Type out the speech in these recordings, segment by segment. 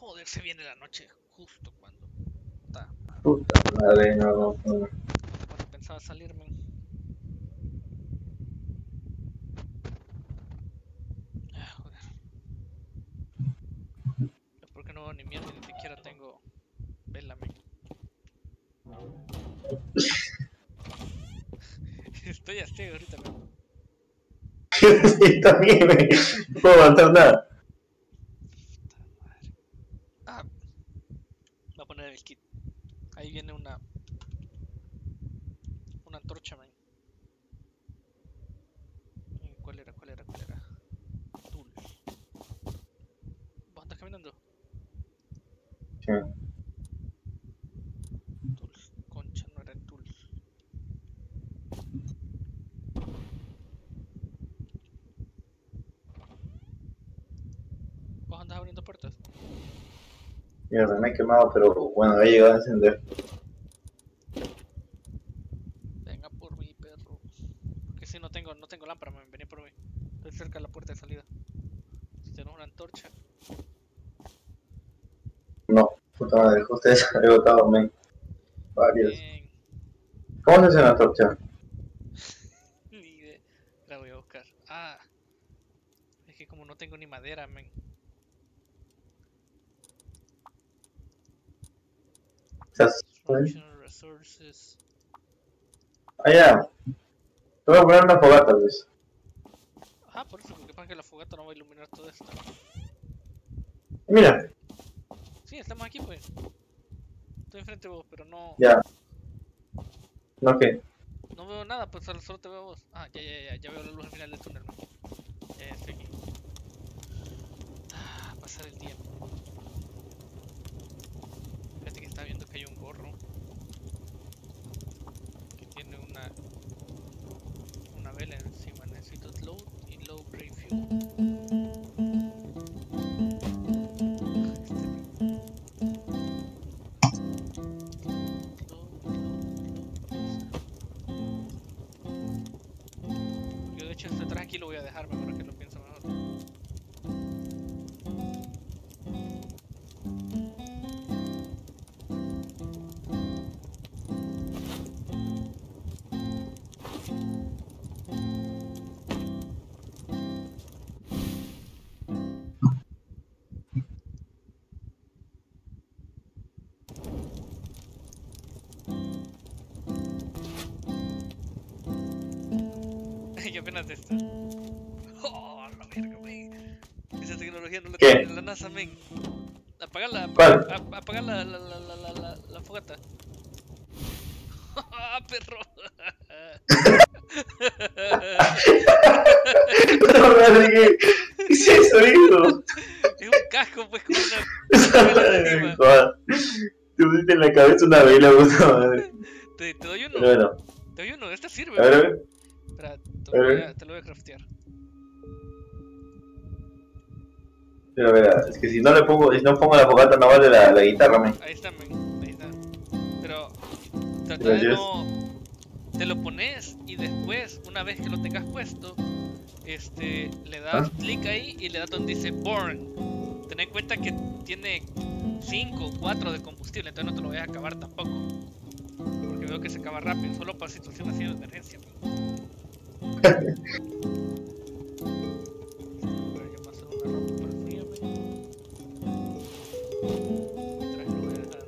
Joder, se viene la noche justo cuando está. Puta madre, no. Cuando pensaba salirme. Joder. Es porque no ni mierda, ni siquiera tengo vela, men. Estoy así ahorita, men. Sí, también, no puedo avanzar nada. Puta madre. Ah, voy a poner el kit. Ahí viene una antorcha, men. ¿Cuál era? Tool. ¿Vos andas caminando? Sí. Tools. Concha, no era el tools. ¿Vos andas abriendo puertas? Mierda, me he quemado, pero bueno, he llegado a encender. Venga por mí, perro. Porque si no tengo lámpara, men. Vení por mí. Estoy cerca de la puerta de salida. Si tenés una antorcha. No, puta madre, justo eso he botado, men. Varios. Bien. ¿Cómo se hace una torcha? Ni idea. La voy a buscar. Ah, es que como no tengo ni madera, men. Se hace. Functional resources. Ah, ya. Te voy a poner una fogata, pues. Ah, por eso, porque pasa que la fogata no va a iluminar todo esto. Mira, Sí, estamos aquí, pues. Estoy enfrente de vos, pero no. ya. ¿No qué? No veo nada, pues solo te veo a vos. Ah, ya veo la luz al final del túnel, man. Ya estoy aquí. Ah, pasar el día. Fíjate que estaba viendo que hay un gorro que tiene una vela encima. Necesito load y low grade fuel. Yo de hecho este traje aquí lo voy a dejarme para que lo piense mejor. ¿Qué opinas de esto? Oh, la verga, men. Esa tecnología no la ¿Qué? tiene la NASA, men. ¿Cuál? Apagar la fogata. ¡Ah, perro! No, madre, ¿qué es eso, hijo? Es un casco, pues, con una vela encima. Joder. Te pusiste en la cabeza una vela, puta madre. Te doy Pero uno. bueno, Te doy uno. Este sirve, a ver, a men. ver. Espera, A ver. te lo voy a craftear. Pero verá, es que si no pongo la fogata no vale la guitarra, men. Ahí está, men. Ahí está. Pero trata de Gracias. no. Te lo pones y después, una vez que lo tengas puesto, le das clic ahí y le das donde dice burn. Ten en cuenta que tiene 5 o 4 de combustible, entonces no te lo vayas a acabar tampoco. Porque veo que se acaba rápido, solo para situaciones así de emergencia. Voy a hacer una ropa para el frío, mientras lo voy a dejar.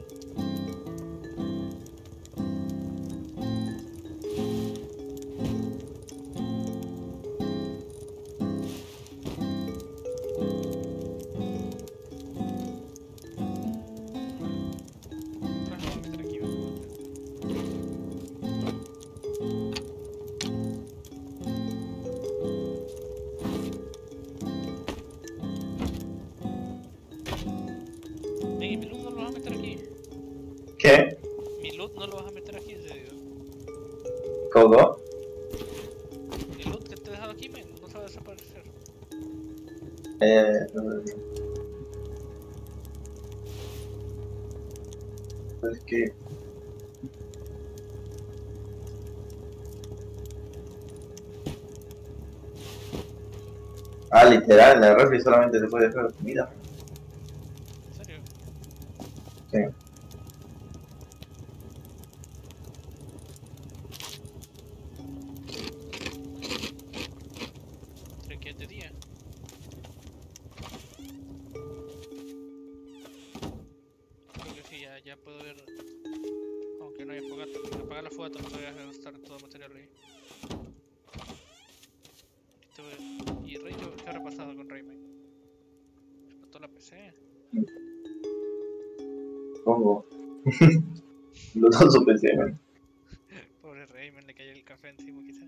Mientras lo voy a meter aquí, mi loot no lo vas a meter aquí. ¿Qué? Mi loot no lo vas a meter aquí, en serio. ¿Cómo? Mi loot que te he dejado aquí, men, no se va a desaparecer. Es que... Ah, literal, en la refri solamente se puede dejar comida. ¿En serio? Sí. Creo que es de día. Creo que sí, ya puedo ver. Aunque no haya fogata. Apagar la fogata no todavía gastar todo el material ahí. Y Rey, ¿qué habrá pasado con Rayman? ¿Explotó la PC? Pongo. Los dos su PC, man. Pobre Rayman, le cayó el café encima quizá.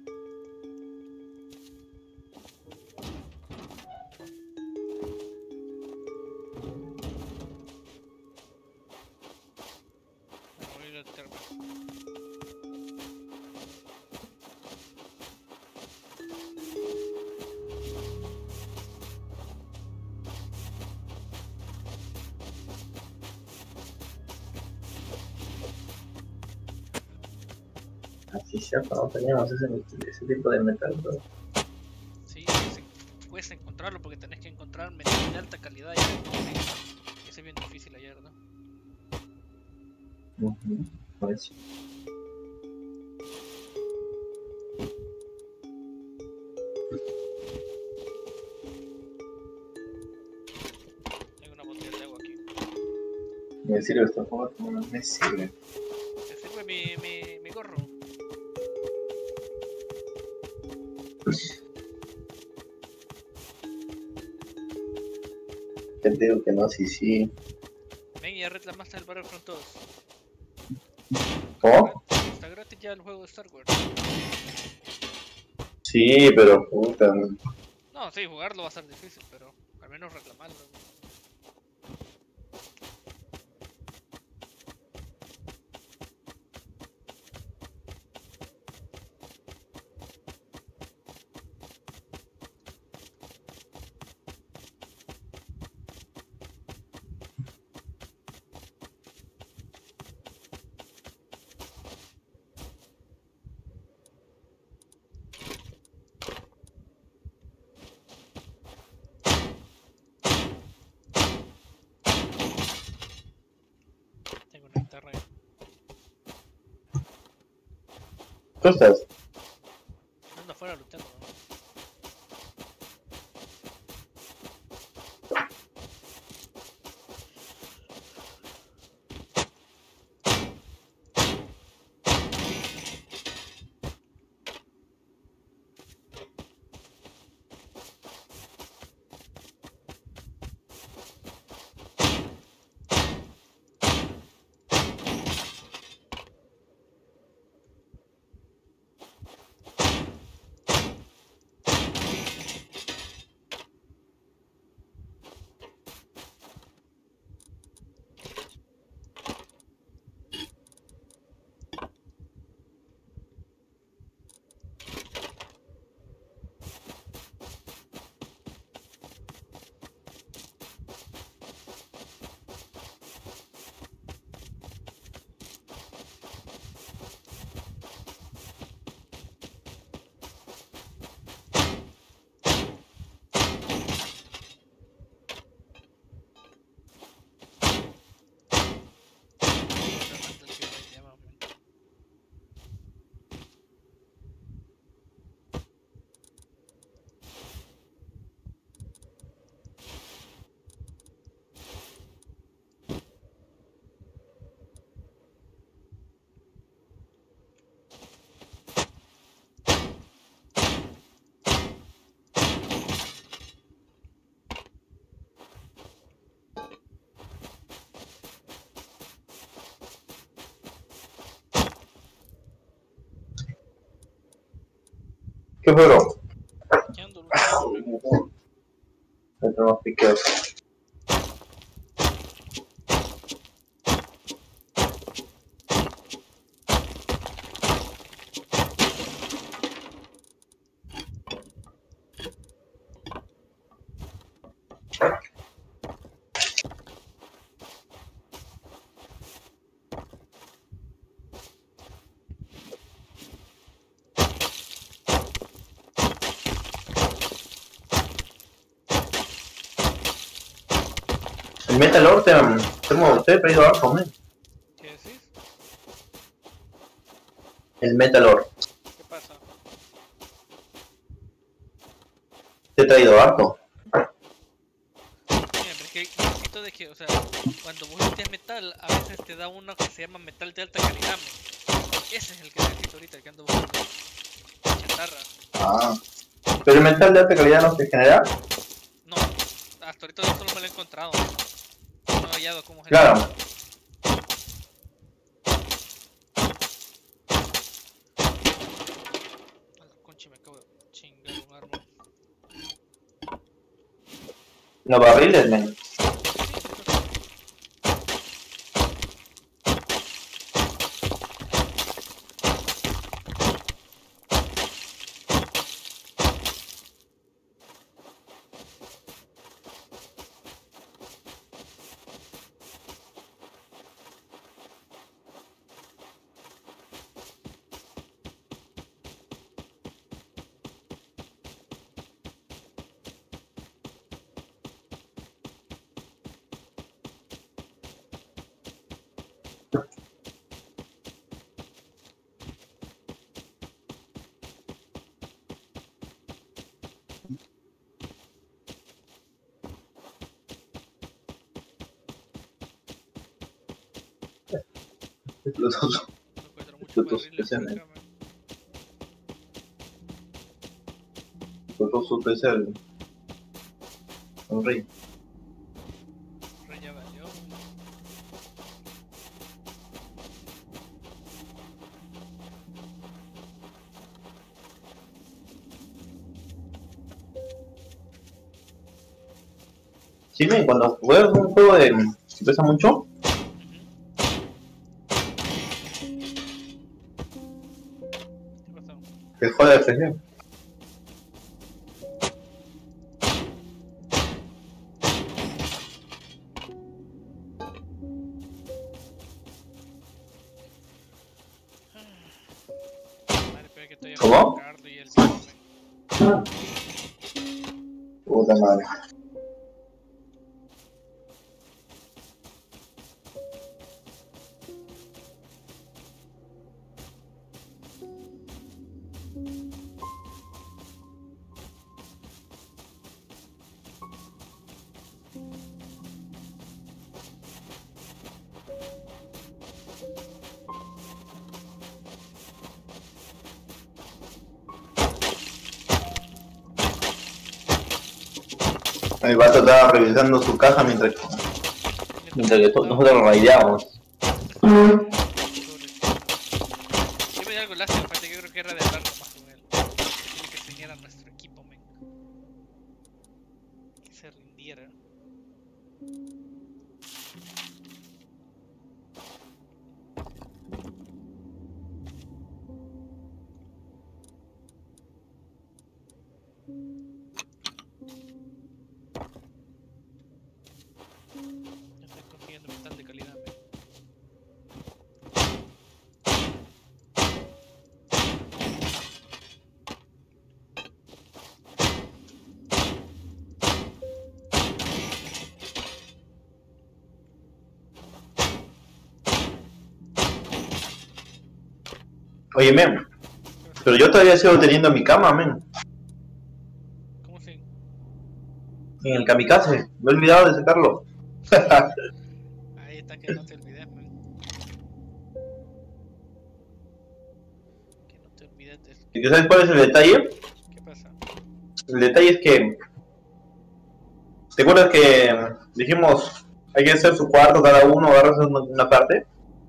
Bueno, voy a ir al terminal. Así es cierto, no teníamos ese tipo de metal, bro. Sí, cuesta encontrarlo porque tenés que encontrar metal de alta calidad y ese es bien difícil ayer, ¿no? Pues. Tengo una botella de agua aquí. Me sirve esta forma, como no me sirve. ¿Te sirve mi gorro? Te digo que no, sí. Ven y ya reclamaste el Battlefront 2. ¿Cómo? Está gratis ya el juego de Star Wars. Sí, pero puta. No, sí, jugarlo va a ser difícil, pero al menos reclamarlo. Tengo una guitarra ahí. ¿Tú estás? Ando afuera luchando, ¿no? ¿Qué fueron? ¿Qué ando luchando? No tenemos piqueos. El Metal Ore te he traído harto, men. ¿Qué decís? El Metal Ore. ¿Qué pasa? Te he traído harto. Mira, pero es que necesito de que, o sea, cuando vos metes metal, a veces te da uno que se llama metal de alta calidad, men. Ese es el que necesito ahorita, el que ando buscando. Chatarra. Ah. Pero el metal de alta calidad no se genera. No, hasta ahorita yo solo me lo he encontrado. No he hallado cómo es el Claro. Conchi, me acabo de chingar un arma. Los barriles, men. Los dos, No encuentro muchos los dos barriles especiales. acá, man. Los dos especiales. Un rey. Re ya valió, man. Sí, men, cuando juegas un juego de que pesa mucho, ¿Qué pasó? te jode de presión. Madre, espera que estoy ¿Cómo? a Ricardo y el viejo, man. Puta madre. El vato estaba revisando su caja mientras que nosotros lo raideábamos. Pobrecito. Yo me di algo lástima, aparte que yo creo que era de hablar nomás con él. Tiene que enseñar a nuestro equipo, men. Que se rindiera. Ya estoy consiguiendo metal de calidad, men. Oye, men, pero yo todavía sigo teniendo mi cama, men. ¿Cómo así? En el kamikaze. Me he olvidado de sacarlo. Ahí está, que no te olvides, men. Que no te olvides de eso. ¿Y tú sabes cuál es el detalle? ¿Qué pasa? El detalle es que... ¿Te acuerdas que dijimos hay que hacer su cuarto cada uno, agarrarse una parte?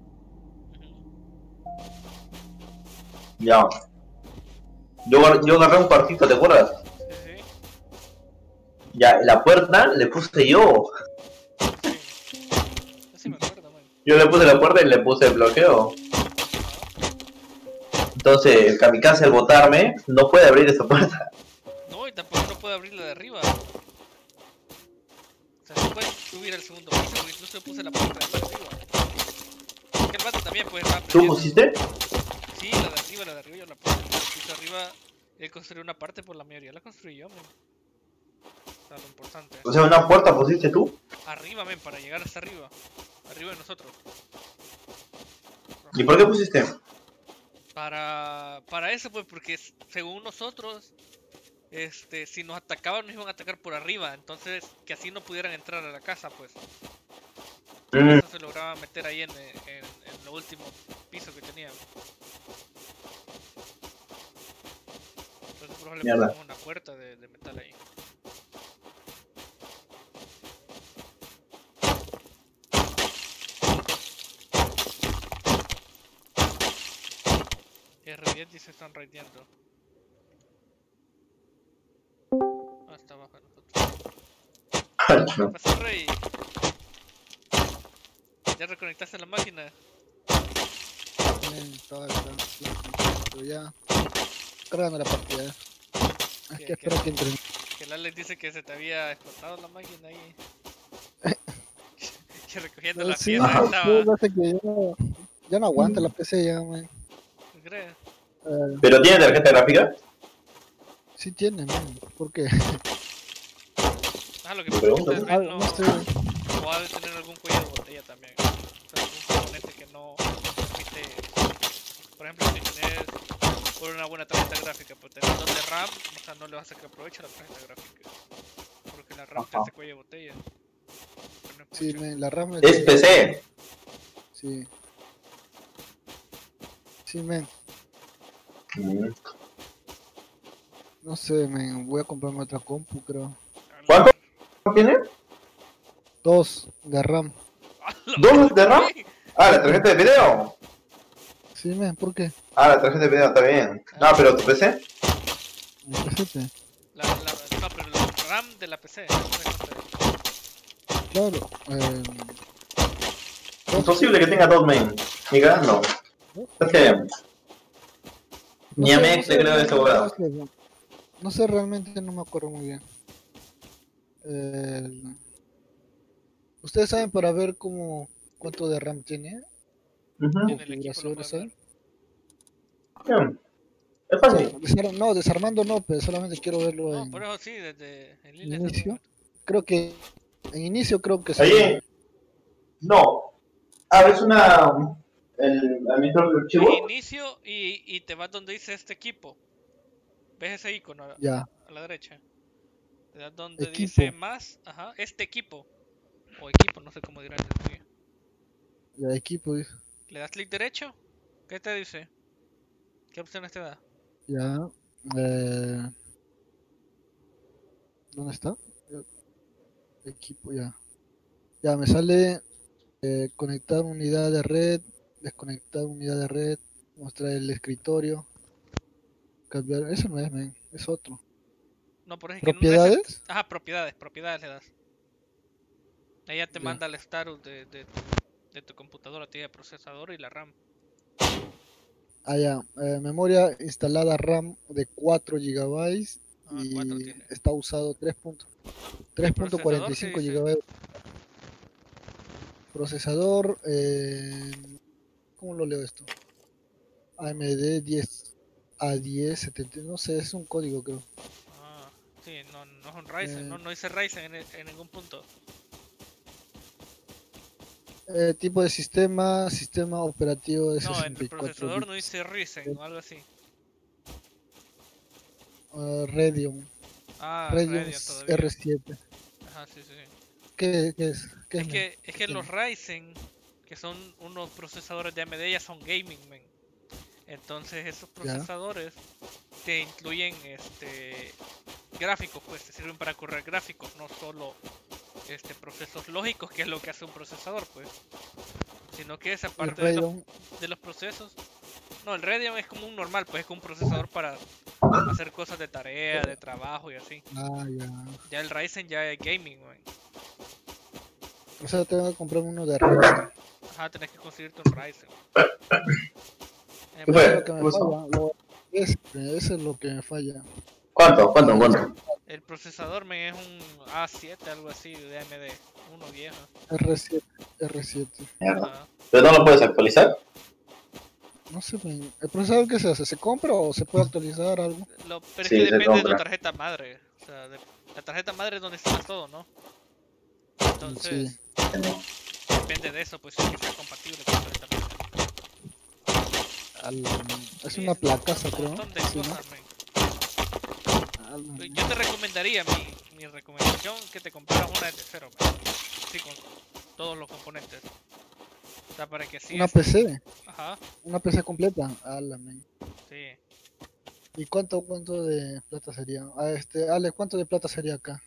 Ya. Yo agarré un cuartito, ¿te acuerdas? Sí, sí. Ya, la puerta le puse yo. Sí. Yo sí me acuerdo, man. Yo le puse la puerta y le puse el bloqueo. Entonces, el kamikaze al botarme no puede abrir esa puerta. No, y tampoco no puede abrir la de arriba. O sea, no puedes subir al segundo piso, porque incluso yo puse la puerta de arriba. Que el vato también puede estar ¿Tú aprendiendo. pusiste? Sí, la de arriba yo la puse. El piso arriba, él construyó una parte, por la mayoría la construí yo, man. O sea, lo importante. O sea, una puerta pusiste tú. arriba, men, para llegar hasta arriba. Arriba de nosotros. ¿Y por qué pusiste? Para eso, pues, porque según nosotros, si nos atacaban, nos iban a atacar por arriba. Entonces, que así no pudieran entrar a la casa, pues. Eso se lograba meter ahí en lo último piso que teníamos. Entonces, por ejemplo, le pusimos una puerta de metal ahí. R10 y se están raideando. Ah, está abajo de nosotros. ¿Qué pasó, Rey? ¿Ya reconectaste la máquina? Bien, estaba pero ya cargando la partida. Es que espero que entre. Que el Alex dice que se te había explotado la máquina ahí. Que recogiendo la Sí, pieza estaba. que ya no aguanta la PC ya, man. ¿Tú crees? ¿Pero tiene tarjeta gráfica? Sí tiene, man. ¿Por qué? Ah, lo que pasa es que tal vez no sé. O ha de tener algún cuello de botella también. O sea, algún componente que no permite. Por ejemplo, si tienes por una buena tarjeta gráfica, pero tenés 2 de RAM, o sea, no le vas a sacar provecho a la tarjeta gráfica. Porque la RAM te hace cuello de botella. No Sí, man, la RAM Es PC. Sí. Sí, man. No sé, man. Voy a comprarme otra compu, creo. ¿Cuánto tiene? 2 de RAM. ¿2 de RAM? Ah, la tarjeta de video. Sí, man. ¿Por qué? Ah, la tarjeta de video está bien. No, pero tu PC. Mi PC. No, pero la RAM de la PC. Claro. Imposible que tenga 2 main. Ni cagando. Es que ni a Mex le creo de ese abogado. No sé, realmente no me acuerdo muy bien. Ustedes saben para ver cuánto de RAM tiene. En el equipo lo puedes ver. Bien. Es fácil. No, desarmando no, pero solamente quiero verlo No, en por eso sí, desde en línea. inicio. Creo que en inicio sí. Oye, no. Abres el administrador del archivo. Inicio y te vas donde dice este equipo. ¿Ves ese icono a la derecha? Te das donde Equipo. dice más, ajá, este equipo. O equipo, no sé cómo dirán. Ya, equipo. Le das clic derecho. ¿Qué te dice? ¿Qué opciones te da? Ya. ¿Dónde está? Equipo, ya. Ya, me sale conectar unidad de red, desconectar unidad de red, mostrar el escritorio, cambiar. Eso no es, men, es otro. No, por eso ¿Propiedades? Ajá, propiedades le das. Ahí ya te manda el status de tu computadora, tiene el procesador y la RAM. Ah, ya. Memoria instalada RAM de 4 GB y 4 tiene. está usado 3.45 GB. Procesador, ¿cómo lo leo esto? AMD 10 A1070, no sé, es un código creo. Ah, sí, no es un Ryzen, no dice Ryzen en ningún punto. Tipo de sistema operativo de No, 64 en el procesador bits. no dice Ryzen o algo así. Radeon. Radeon todavía. R7. Ajá, sí. ¿Qué es? Es que los Ryzen, que son unos procesadores de AMD, ya son gaming, man. Entonces esos procesadores te incluyen gráficos, pues te sirven para correr gráficos, no solo procesos lógicos, que es lo que hace un procesador, pues, sino que esa parte de los procesos. No, el Radeon es como un normal, pues es como un procesador para hacer cosas de tarea, de trabajo y así. Ah, ya. Ya el Ryzen ya es gaming, man. O sea, tengo que comprarme uno de Ryzen. Ajá, tenés que conseguirte un Ryzen. ¿Qué fue? Lo que me falla, ese es lo que me falla. ¿Cuánto? El procesador me es un A7, algo así, de AMD, uno viejo. R7. Mierda. ¿Pero no lo puedes actualizar? No sé, ¿el procesador qué se hace? ¿Se compra o se puede actualizar algo? Pero Sí, es que depende de tu compra. tarjeta madre. O sea, la tarjeta madre es donde está todo, ¿no? Entonces, Sí. depende de eso, pues si que sea compatible con esta PC. Es una placaza, Un creo. montón de Sí, ¿no? cosas, men. Ala, Yo te recomendaría, mi recomendación, que te compraras una de cero, men. Sí, con todos los componentes. O sea, para que así Una PC. Ajá, Una PC completa. Ala, man. sí. ¿Y cuánto de plata sería? Ale, ¿cuánto de plata sería acá?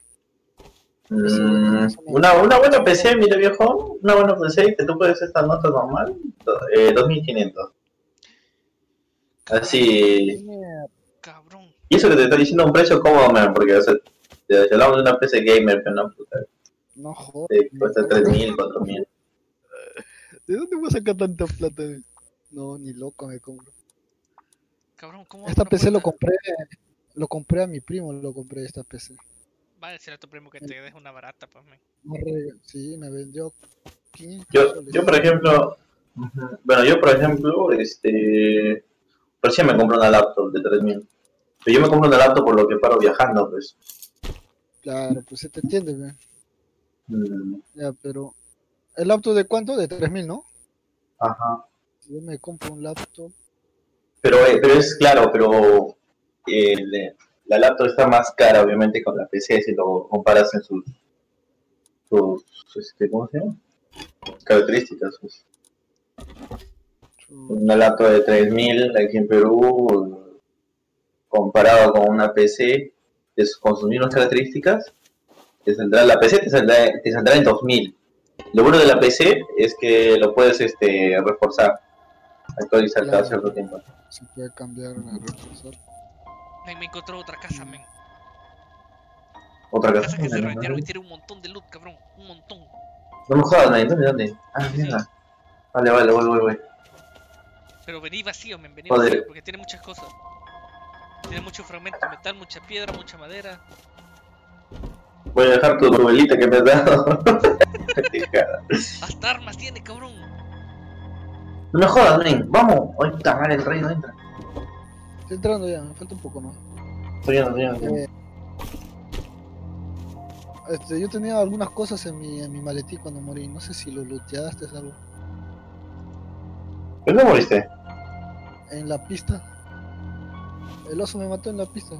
Una buena PC, mire viejo, una buena PC que tú puedes esta nota normal, 2500. Así. Cabrón. Y eso que te estoy diciendo un precio cómodo, man, porque o sea, te hablamos de una PC gamer, pero no, puta, No jodas. te cuesta 3000, 4000. ¿De dónde voy a sacar tanta plata? No, ni loco me compro. Cabrón, ¿cómo Esta una PC puerta? lo compré a mi primo, lo compré esta PC. Va a decir a tu primo que te deje una barata, pues, men. Sí, me vendió 500 Yo, soles. yo por ejemplo, bueno, yo por ejemplo, recién me compré una laptop de 3000. Pero yo me compro una laptop por lo que paro viajando, pues. Claro, pues se te entiende, ve. Mm, Ya, pero... ¿El laptop de cuánto? De 3000, ¿no? ajá. Yo me compro un laptop. Pero es claro, pero la laptop está más cara, obviamente, con la PC si lo comparas en ¿cómo se llama? Características. Pues. Una laptop de 3000 aquí en Perú, comparado con una PC con sus mismas características, la PC te saldrá en 2000. Lo bueno de la PC es que lo puedes reforzar, actualizar cada Claro, cierto tiempo. se puede cambiar a reforzar. Men, me encontró otra casa, men. Otra La cosa. casa que se reventaron y tiene un montón de loot, cabrón. Un montón. No me jodas, nadie. ¿Dónde? Ah, Sí, mierda. Vale, voy. Pero vení vacío, men, vení Joder. vacío, porque tiene muchas cosas. Tiene mucho fragmento de metal, mucha piedra, mucha madera. Voy a dejar tu velita que me has dado. Hasta armas tiene, cabrón. No me jodas, men. Vamos. Ahorita, vale, el rey no entra. Estoy entrando ya, me falta un poco, ¿no? Estoy yendo. Yo tenía algunas cosas en mi maletín cuando morí. No sé si lo looteaste o algo. ¿Pero no moriste? En la pista. El oso me mató en la pista.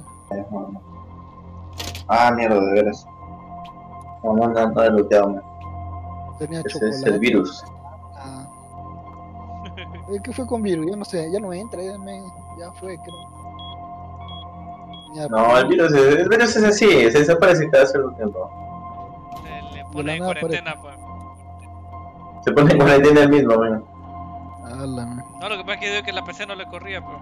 Ah, mierda, de veras. No he looteado, man. Tenía Ese chocolate. es el virus. Ah. ¿Qué fue con virus? Yo no sé, ya no entra, ya fue, creo. Ya, No, el virus es así, se desaparece cada cierto tiempo. Le pone en nada cuarentena, pues. Se pone en cuarentena el mismo, man. Ala, man. No, lo que pasa es que digo que la PC no le corría, pues.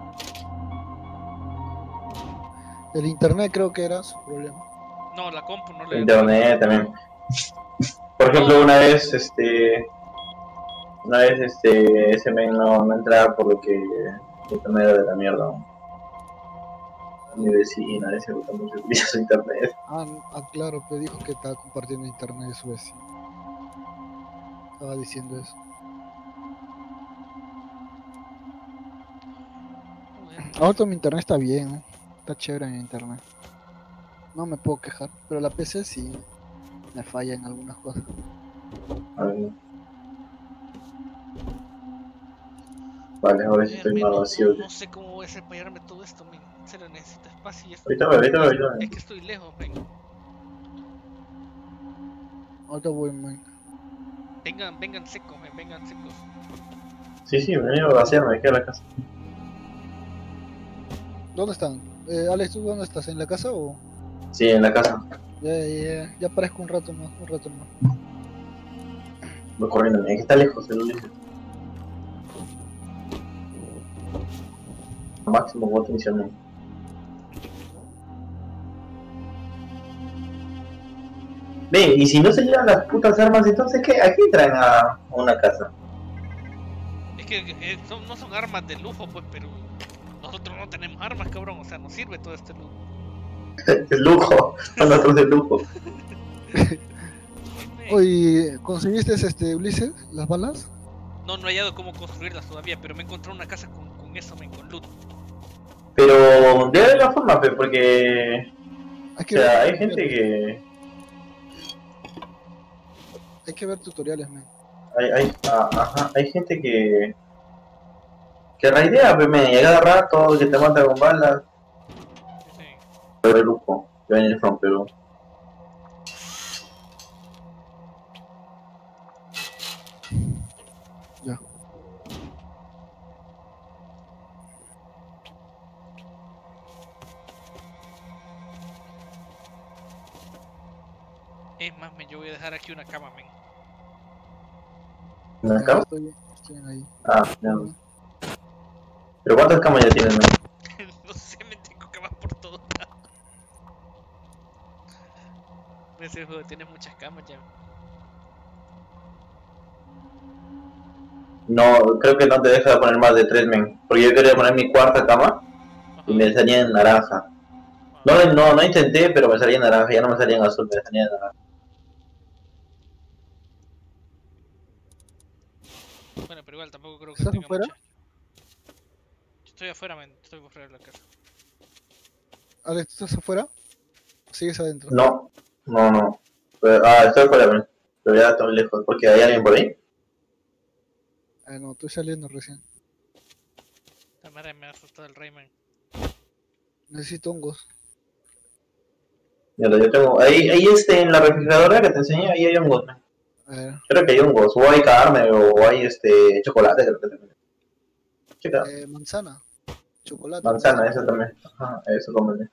El internet creo que era su problema. No, la compu no le. Internet también. Por ejemplo, una vez ese men no entraba por lo que internet era de la mierda. Mi vecina, ese gusta mucho utilizar su internet. Claro, pero dijo que estaba compartiendo internet de su vecino. Estaba diciendo eso. Ahorita mi internet está bien, ¿no? Está chévere mi internet. No me puedo quejar, pero la PC sí me falla en algunas cosas. Vale, ahora sí estoy más vacío. No sé cómo voy a separarme todo esto, men. Se lo necesita espacio y esto. Ahorita. Es que estoy lejos, men. Ahorita voy, man. Vengan secos, men, vengan secos. Sí, me he ido a vaciar, me quedé en la casa. ¿Dónde están? Alex, ¿tú dónde estás? ¿En la casa o...? Sí, en la casa. Ya aparezco un rato más. Voy corriendo, es que está lejos el Ulises. Máximo potencia, ¿no? Ve, y si no se llevan las putas armas, entonces ¿qué? ¿A qué traen a una casa? Es que no son armas de lujo, pues, pero nosotros no tenemos armas, cabrón. O sea, nos sirve todo este lujo. Es lujo, son nosotros de lujo. Oye, ¿conseguiste Ulises, las balas? No he hallado cómo construirlas todavía, pero me encontré una casa con eso, men, con loot. Pero debe haber la forma, pe, porque... Hay O sea, hay gente que... Hay que ver tutoriales, men. Hay gente que raidea, pues, me llega a rato, que te mata con balas. Sí, sí. Pero el lujo, yo venir from Perú. Ya. Es más, yo voy a dejar aquí una cama, men. ¿Me Ya, acabo? estoy ahí. No. ¿Pero cuántas camas ya tienes, man? No sé, me tengo camas por todos lados. Ese juego tiene muchas camas ya. No, creo que no te deja poner más de 3, men. Porque yo quería poner mi cuarta cama y me Ajá. salía en naranja. Ah. No intenté, pero me salía en naranja, ya no me salía en azul, me salía en naranja. Bueno, pero igual tampoco creo que ¿Estás tenga afuera? muchas. Yo estoy afuera, men. Estoy por fuera de la casa. Alex, ¿tú estás afuera? ¿Sigues adentro? No. Estoy fuera, men. Pero ya estoy lejos, porque hay alguien por ahí. No, estoy saliendo recién. La madre me ha asustado el rey, men. Necesito hongos. Mira, yo tengo. Ahí en la refrigeradora que te enseñé, ahí hay hongos, men. A ver. Creo que hay hongos, o hay carne, o hay chocolate, creo que también. Checa, Manzana. Chocolate, manzana, manzana. eso también. Ajá, eso cómete.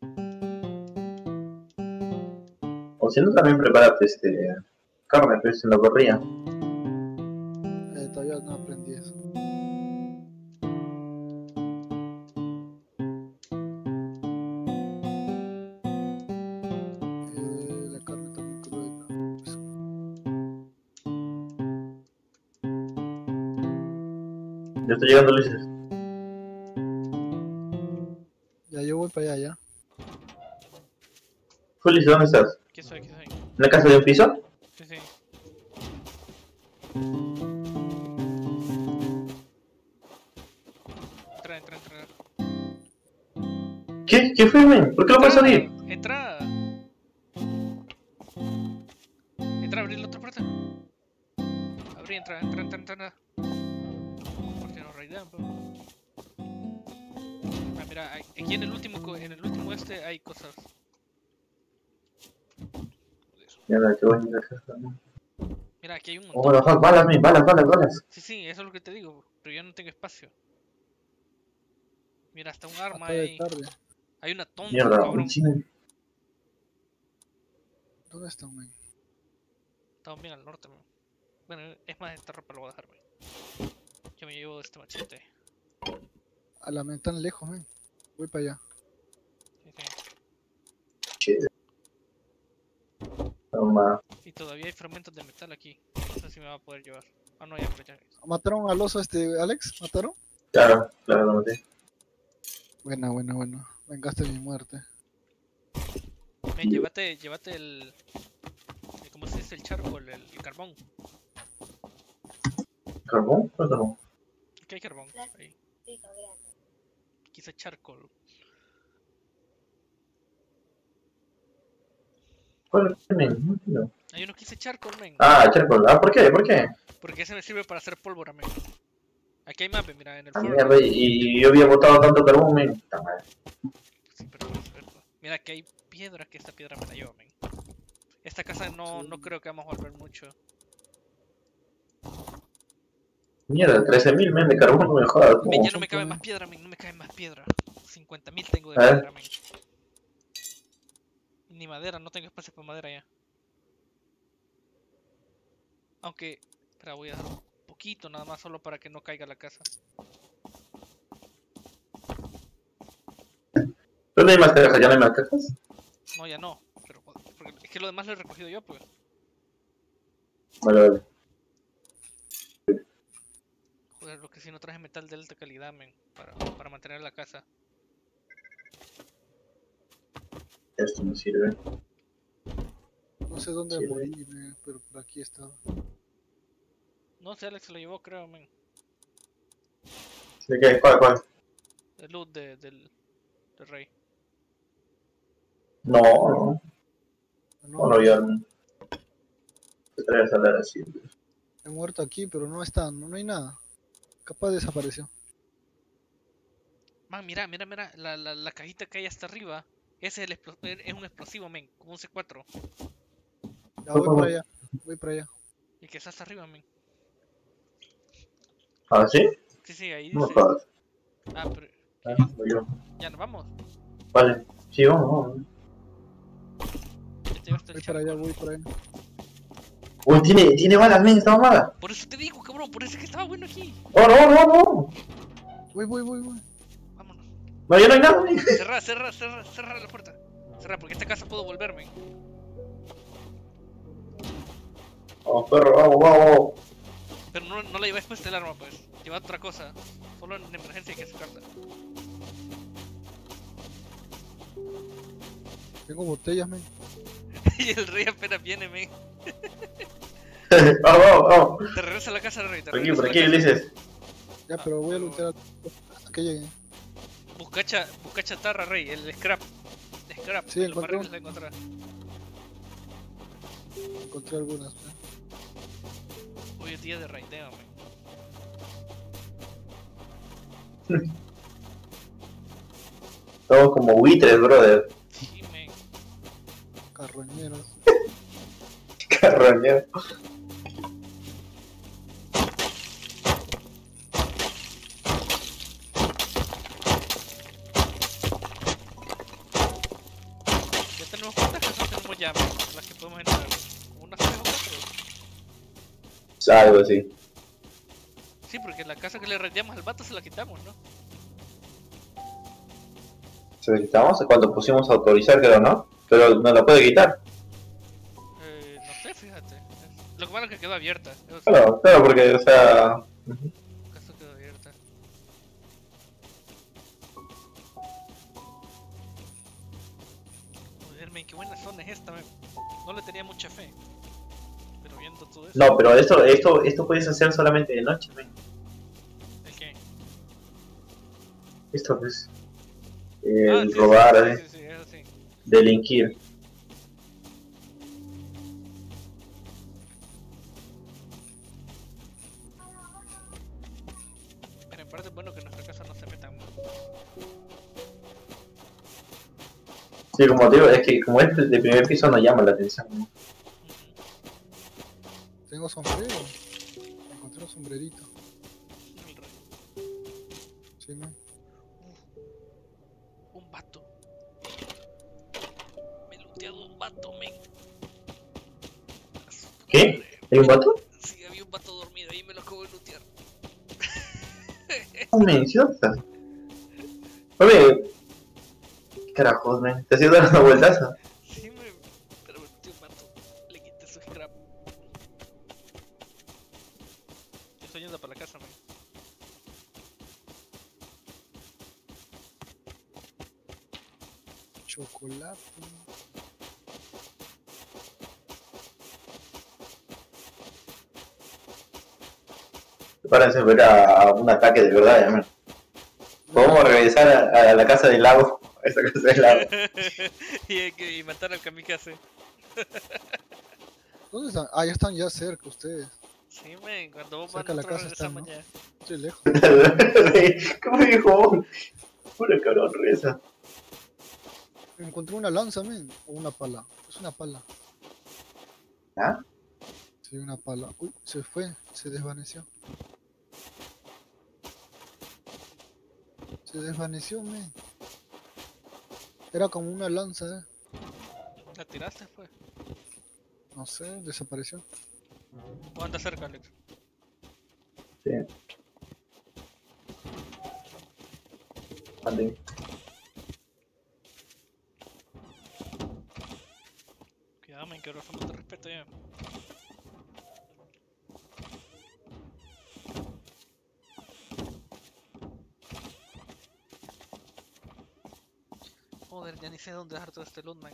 O si no, también prepárate carne, pues en la parrilla. Todavía no aprendí eso. La carne también cruda. Pues, Yo estoy llegando, Luis. ya, yo voy para allá, ya. Ulises, ¿dónde estás? ¿Qué soy? ¿Qué soy? ¿En la casa de un piso? Sí, sí. Entra. ¿Qué fue, men? ¿Por qué no puedes salir? Entra. Entra, abrir la otra puerta. Abrí, entra. Porque nos raidean, pues. Ah, mira, aquí en el último hay cosas. Mierda, qué bonita casa, ¿no? Mira, aquí hay un Oh, montón. balas, men, balas. Sí, eso es lo que te digo, pero yo no tengo espacio. Mira, hasta un arma Acá de ahí. tarde. Hay una Thompson, Mierda, un cabrón. chino. ¿Dónde están, men? Estamos bien al norte, man. Bueno, es más, esta ropa lo voy a dejar, man. Yo me llevo este machete. A la men tan lejos, men. Voy para allá. Sí, sí. Chido. Toma. Y todavía hay fragmentos de metal aquí. No sé si me va a poder llevar. Ah, no, ya, pero ya. ¿Mataron al oso Alex? ¿Mataron? Claro, lo maté. Buena. Vengaste mi muerte. Men, llévate ¿cómo se dice? El charcoal, el carbón. ¿Carbón? ¿Cuál carbón? ¿Qué hay carbón? Ahí. Quise charcoal. ¿Cuál es, men? No entiendo. Hay uno que dice charcoal, men. Charcoal. ¿Por qué? Porque ese me sirve para hacer pólvora, men. Aquí hay mapas, mira, en el Mierda, forest. y yo había botado tanto carbón, men. Puta madre. Sí, pero no es cierto. Mira, que hay piedra, que esta piedra me la llevo, men. Esta casa no creo que vamos a volver mucho. Mierda, 13.000, men, de carbón, no me jodas. Men, ¿Cómo? ya no me cabe más piedra, men. No me cabe más piedra. 50.000 tengo de A ver. piedra, men. Ni madera, no tengo espacio para madera ya. Aunque, espera, voy a dar un poquito nada más solo para que no caiga la casa. ¿Dónde hay más cajas? ¿Ya no hay más cajas? No, ya no. Pero porque es que lo demás lo he recogido yo, pues. Vale. Joder, lo que si no traje metal de alta calidad, men. Para mantener la casa. Esto me sirve. No sé dónde Sí, morí, men, pero por aquí estaba. No sé, Alex se lo llevó, creo, men. ¿De qué? ¿Cuál? El loot del rey. No, No, ya. te traes a hablar así. He muerto aquí, pero no está, no hay nada. Capaz desapareció. Man, mira, la cajita que hay hasta arriba. Ese es un explosivo, men, como un C4. Ya voy para allá, voy para allá. Y que está hasta arriba, men. ¿Ah, sí? Sí, ahí No me dice. jodas. Ah, pero. Ah, voy yo. Ya nos vamos. Vale, sí, vamos. Ya te llevaste el Voy para allá, charco. voy para allá. Uy, tiene balas, men, esta mamada. Por eso te digo, cabrón, por eso es que estaba bueno aquí. Oh, no. Voy. Vámonos. No, ya no hay nada, men. Cerra la puerta. Cerra, porque esta casa puedo volverme. Vamos, perro, vamos. Pero no la lleváis puesta el arma, pues. Lleva otra cosa. Solo en emergencia hay que sacarla. Tengo botellas, men. Y el rey apenas viene, men. Vamos. Te regresa a la casa, rey. Por aquí, Ulises. Ya, pero voy a luchar hasta que lleguen. Busca chatarra, rey. El scrap. Scrap. Sí, en los encontré barriles la encontrarás. Encontré algunas, men. Hoy es día de raideo, men. Estamos como buitres, brother. Sí, men. Carroñeros. Carroñero. Ya tenemos cuántas casas tenemos ya, men, en las que podemos entrar. Unas 3 o 4. Algo así. Sí, porque la casa que le raideamos al vato se la quitamos, ¿no? ¿Se lo quitamos? Cuando pusimos a autorizar, creo, ¿no? Pero no la puede quitar. No sé, fíjate. Lo que malo es que quedó abierta. Eso sí, Claro, porque, o sea. la casa quedó abierta. Joder, men, qué buena zona es esta, men. No le tenía mucha fe. Pero viendo todo eso. No, pero esto puedes hacer solamente de noche, men. ¿El qué? Esto pues. Sí, Robar, sí, eso sí. delinquir. Pero en parte es bueno que en nuestra casa no se metan. Sí, como te digo, es que como es de primer piso no llama la atención, ¿no? Tengo sombrero. Encontré un sombrerito. El rey. Sí, men. Un vato. Me he looteado un vato, men. ¿Qué? ¿Hay un vato? Sí, había un vato dormido ahí y me lo acabo de lootear. No me idiota. Oye, ¿qué carajos, men? ¿Te has ido dando vueltazo? Sí, pero me looteé un vato. Le quité su scrap. Yo estoy yendo para la casa, men. Chocolate. Prepárense ver a un ataque de verdad, ya, men. Podemos regresar a la casa del lago. A esa casa del lago. y matar al kamikaze. ¿Dónde están? Ah, ya están ya cerca ustedes. Sí, men, cuando vos Cerca de la nosotros casa están, regresamos ¿no? ya. Estoy lejos. ¿Cómo dijo? Pura cabrón, reza. Encontré una lanza, men. O una pala. Es una pala. ¿Ah? Sí, una pala. Uy, se fue. Se desvaneció. Se desvaneció, men. Era como una lanza, ¿La tiraste, pues? No sé, desapareció. ¿O anda cerca, Alex? Sí. Ande. Cuidado, men, que ahora somos de respeto ya. Joder, ya ni sé dónde dejar todo este loot, man.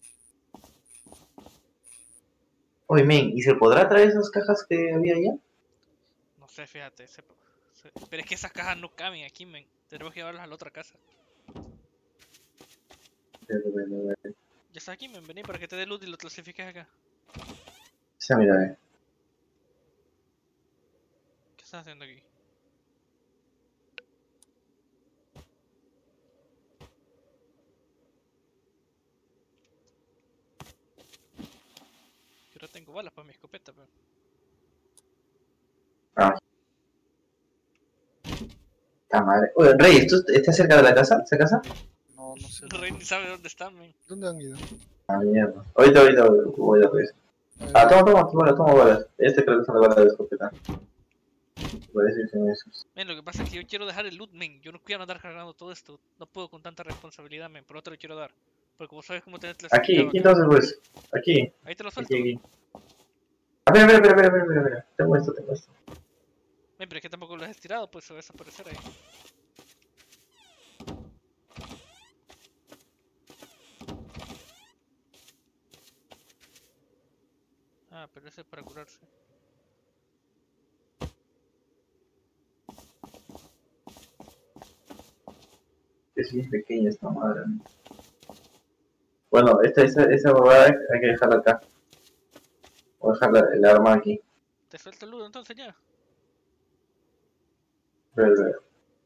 Oye, men, ¿y se podrá traer esas cajas que había allá? No sé, fíjate. Pero es que esas cajas no caben aquí, men. Tenemos que llevarlas a la otra casa. Bueno. Ya está aquí, men. Vení para que te dé loot y lo clasifiques acá. Sí, mira, ¿Qué estás haciendo aquí? Yo no tengo balas para mi escopeta, pero... Está madre. Oye, Rey, ¿tú estás cerca de la casa? ¿Esa casa? No, no sé. Rey ni sabe dónde están, man. ¿Dónde han ido? Ah, mierda. Ahorita voy a ver. Ah, toma balas. Este creo que son las balas de escopeta. Parece que son esos. Men, lo que pasa es que yo quiero dejar el loot, men. Yo no quiero andar cargando todo esto. No puedo con tanta responsabilidad, men. Pero no te lo quiero dar. Porque como sabes cómo tenés Aquí, clasificado aquí acá. entonces pues. Aquí, Ahí te lo suelto, aquí, men. aquí. Ah, espera. Tengo esto. Men, pero es que tampoco lo has estirado, pues se va a desaparecer ahí. Ah, pero ese es para curarse. Es bien pequeña esta madre. Bueno, esa babada hay que dejarla acá. Voy a dejar el arma aquí. Te suelto el loot entonces ya. Espera.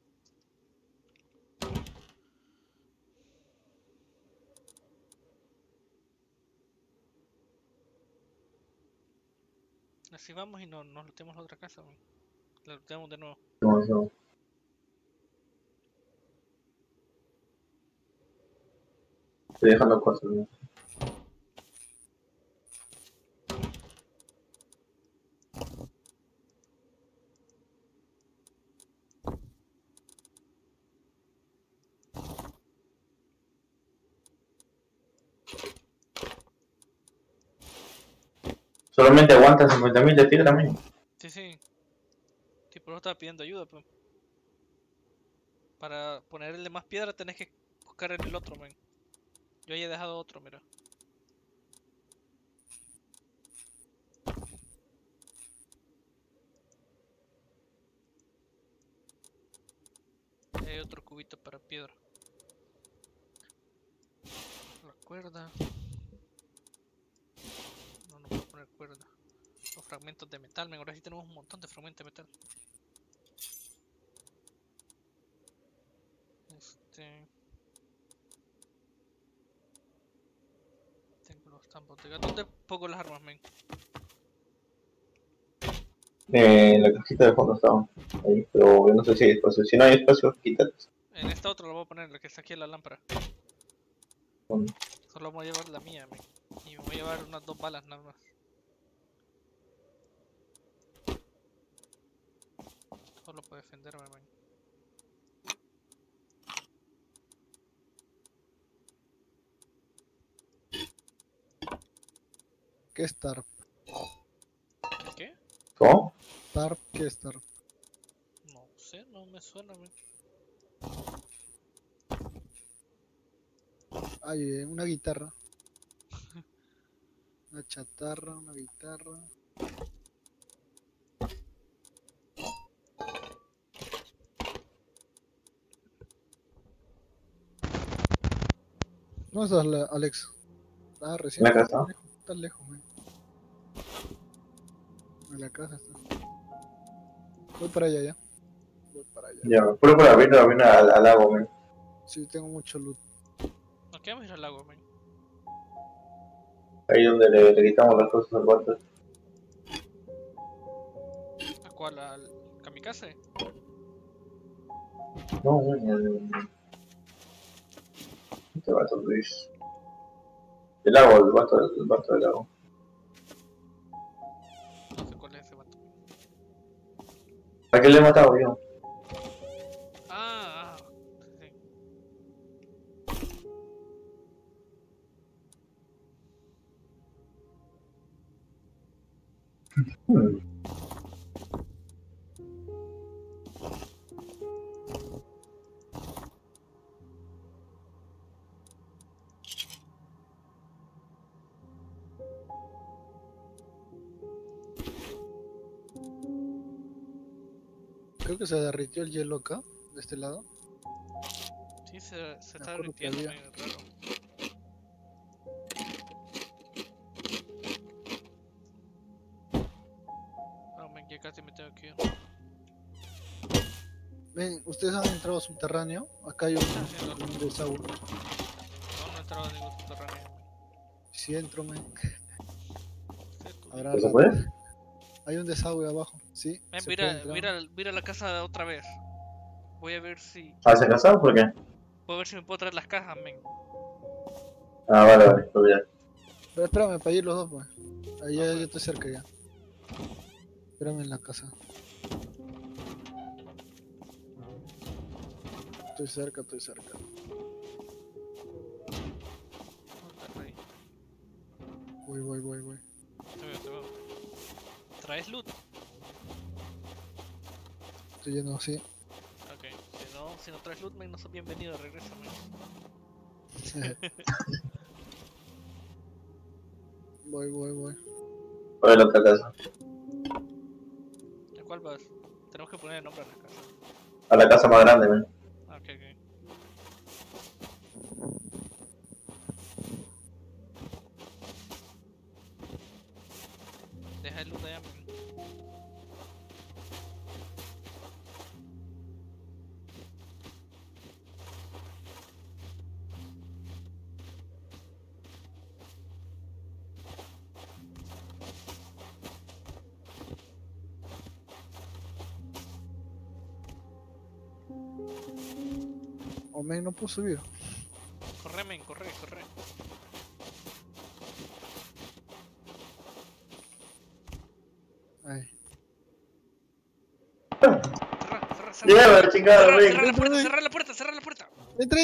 Así vamos y nos looteamos la otra casa, men. La looteamos de nuevo. No. Estoy dejando cosas, ¿no? Solamente aguanta 50.000 de piedra, men. Sí, sí. Sí, por eso estaba pidiendo ayuda, pues. Para ponerle más piedra tenés que buscar el otro, men. Yo ya he dejado otro, mira. Hay otro cubito para piedra. La cuerda. No puedo poner cuerda. Los fragmentos de metal, men. Ahora sí tenemos un montón de fragmentos de metal. Tengo los tambos de gato. ¿Dónde pongo las armas, men? La cajita de fondo estaba ahí, pero yo no sé si hay espacio. Si no hay espacio, quítate. En esta otra la voy a poner, la que está aquí en la lámpara. Bueno, Solo voy a llevar la mía, men. Y me voy a llevar unas 2 balas nada más. Solo para defenderme, men. ¿Qué es TARP? ¿Qué? ¿cómo? ¿TARP? ¿Qué es TARP? No sé, no me suena, men. Hay una guitarra. Una chatarra, una guitarra. ¿Dónde estás, Alex? Ah, recién. ¿En la casa? Estás lejos, man. En la casa está. Voy para allá ya. Voy para allá. Ya, puro para abrir al lago, men. Sí, tengo mucho loot. Nos quedamos ir al lago, men. Ahí donde le quitamos las cosas al guante. ¿A cuál? ¿Al kamikaze? No, men, este vato Luis. El lago, el vato del lago. No sé cuál es ese vato. ¿A qué le he matado yo? Sí. Creo que se derritió el hielo acá, de este lado. Sí, se está acuerdo que derritiendo, había. men, raro. casi me tengo que ir. Ven, ustedes han entrado subterráneo. Acá hay un desagüe. No, no he entrado a ningún subterráneo. Si entro, men. Usted, Habrá ¿Eso rato. puede? Hay un desagüe abajo. Sí. Men, se puede mira, entrar. mira la casa otra vez. Voy a ver si... ¿Has casado? ¿Por qué? Puedo ver si me puedo traer las cajas, men. Ah, vale, vale, pues ya. Pero espérame para ir los dos, pues. Ahí ya, Ah, pues. ya estoy cerca ya. Espérame en la casa. Estoy cerca, estoy cerca. ¿Dónde está ahí? Voy. Te veo. ¿Traes loot? Estoy yendo así. Ok. Si no traes loot, men, no sos bienvenido. Regresa, men. Voy. Voy a la otra casa. ¿A cuál vas? Tenemos que poner el nombre a las casas. A la casa más grande, man. Ah, ok. Deja el loot allá, men. Oh, men, no puedo subir. Corre, men, corre. Ay. Cerra. Lleva, chingada, Cerra ven. la puerta. Entra.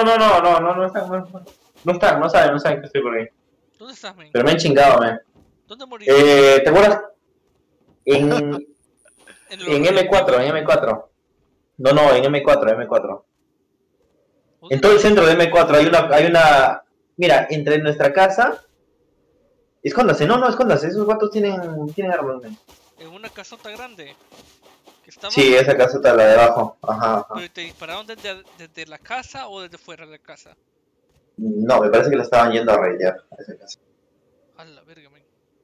No saben que estoy por ahí. ¿Dónde estás, men? Pero me han chingado, man. ¿Dónde moriste? ¿Te acuerdas? En En M4, en M4. No, en M4. En todo el centro de M4 hay una... Mira, entre nuestra casa... Escóndase, no, escóndase, esos gatos tienen armas, man. En una casota grande. Que estaba... Sí, esa casota, la de abajo. Ajá. ¿Pero te dispararon desde la casa o desde fuera de la casa? No, me parece que la estaban yendo a raidear a esa casa. A la verga, men.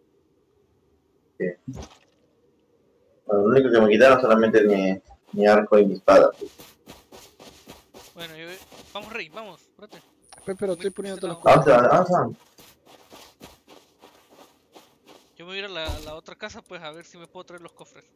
Bueno, lo único que me quitaron solamente es mi arco y mi espada. Bueno, vamos, Rey, vamos, espérate. Pero estoy poniendo todas las No. cosas. Avanza. Yo me voy a ir a la otra casa, pues, a ver si me puedo traer los cofres.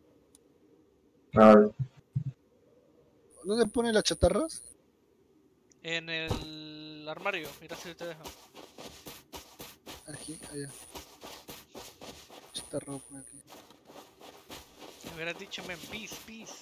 A ver. ¿Dónde pone las chatarras? En el armario, mira si te deja. Aquí, allá. Chatarra, por aquí. Me hubieras dicho, men, peace.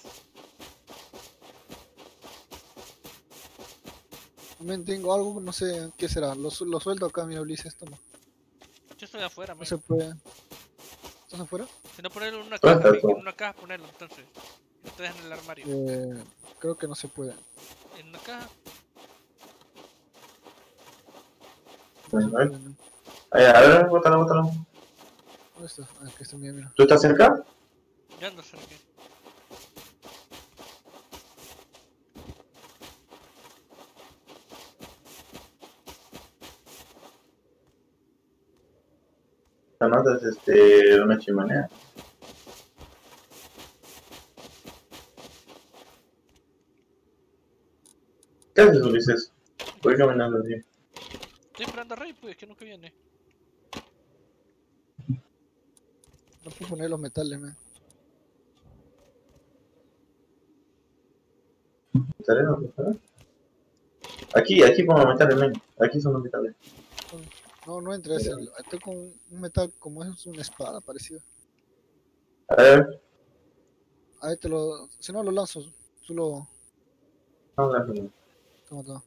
Men, tengo algo, no sé qué será. Lo suelto acá, mira, Ulises, toma. Yo estoy afuera, No men. se puede. ¿Estás afuera? Si no ponerlo en una ¿Dónde caja, está men, tú? en una caja ponerlo, entonces. No te dejan en el armario. Creo que no se puede. En una caja. No se A ver. puede, men. A ver, bótalo. ¿Dónde está? Ah, aquí está, mira. ¿Tú estás cerca? Ya ando cerca. Además es una chimenea. ¿Qué haces, Ulises? Voy caminando así. Estoy esperando a Rey, pues, que nunca viene. No puedo poner los metales, men. ¿Metales? Aquí pongo metales, men. Aquí son los metales. No entra ese. Estoy con un metal como es una espada parecida. A ver. Ahí te lo. Si no lo lanzo, tú lo. Vamos a ver. Toma.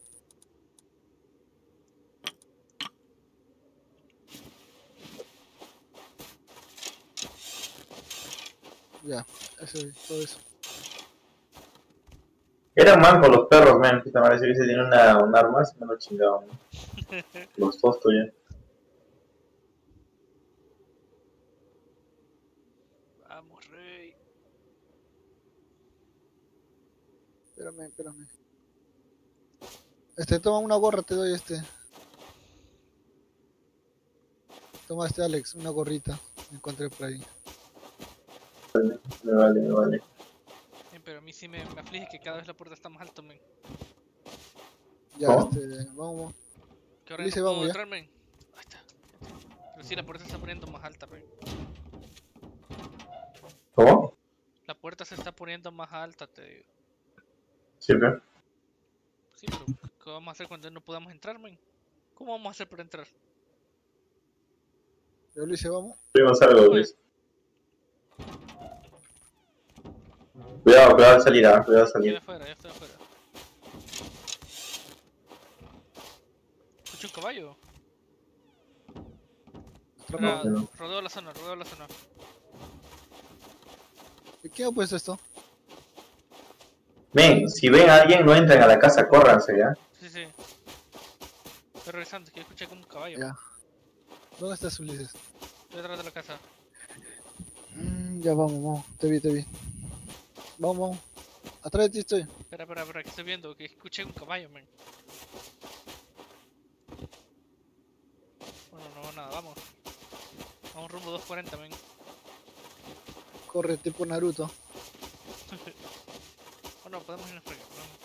Ya, todo eso. Eran mancos los perros, men. Puta madre, si hubiese tenido un arma, se me lo chingaban. Los dos tuyos. Vamos, Rey. Espérame. Toma una gorra, te doy Toma Alex, una gorrita. Me encontré por ahí. Me vale. Pero a mí sí me aflige que cada vez la puerta está más alta, men. Ya, ¿Cómo? vamos. Que ahora Dice, no puedo vamos ya. entrar, men. Ahí está. Pero sí, la puerta se está poniendo más alta, men. ¿Cómo? La puerta se está poniendo más alta, te digo. Siempre. Sí, pero ¿qué vamos a hacer cuando no podamos entrar, men? ¿Cómo vamos a hacer para entrar? Ya lo hice, vamos. Tuvimos algo, Pues, Luis. Cuidado al salir, cuidado al ya salir. afuera, ya estoy afuera. Escucho un caballo. Atrapado. No. Rodeo la zona, rodeo la zona. ¿Quién ha puesto esto? Men, si ven a alguien, no entren a la casa, córranse, ¿ya? Sí, sí. Estoy revisando, es que escuché como un caballo. Ya. ¿Dónde estás, Ulises? Estoy detrás de la casa. Ya vamos. Te vi. Vamos. Atrás de ti estoy. Espera, que estoy viendo, que escuché un caballo, men. Bueno, no, nada, vamos. Vamos rumbo 240, men. Corre tipo Naruto. Bueno, podemos irnos por aquí, vamos.